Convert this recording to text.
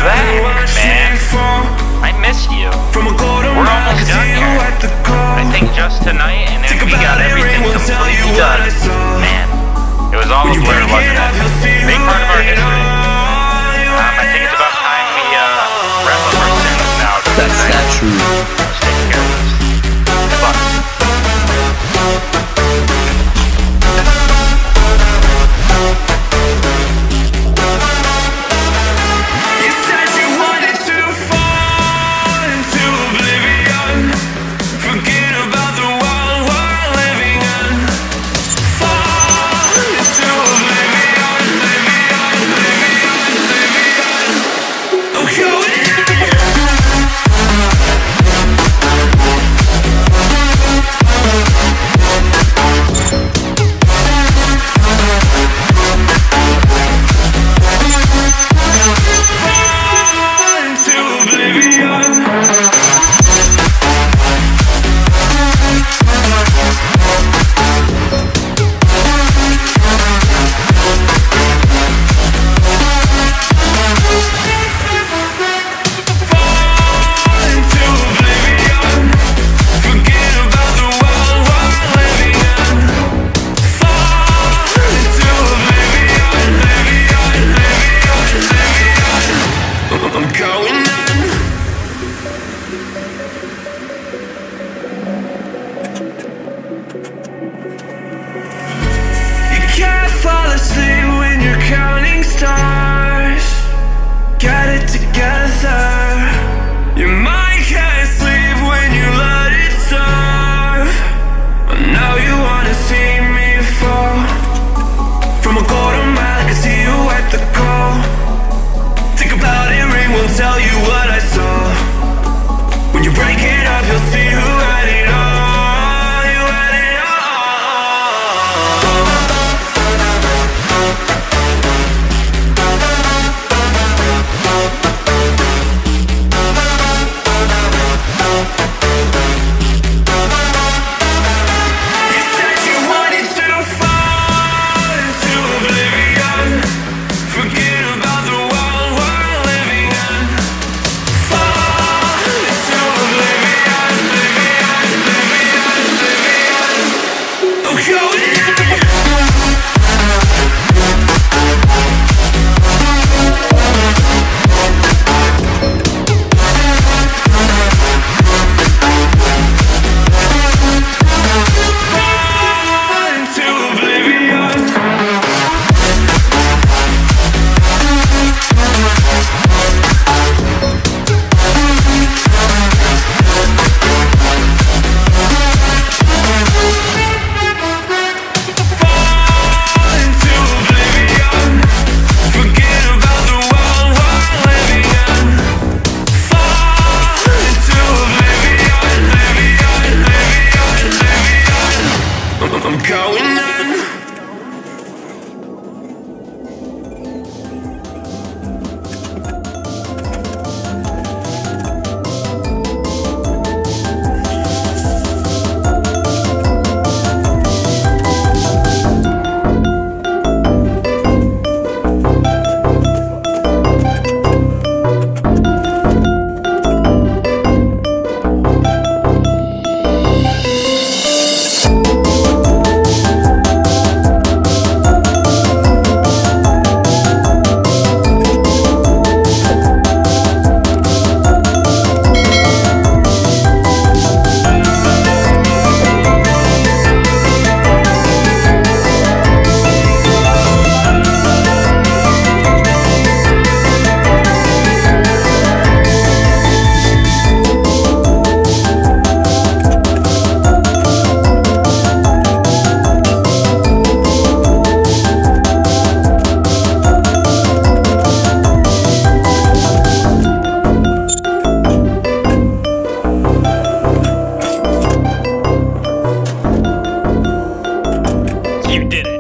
back, man. I missed you. We're almost done here. I think just tonight, and then we got everything completely done. Man, it was all a blur, wasn't it? Big part of our history. I think it's about time we wrap up our sentence now. That's not true. Let's take care of this. Good luck. Tell you what I saw. When you break it up, you'll see who had it all. You had it You said you wanted to fall into oblivion. Forget about the world we're living in. I'm going in. You did it.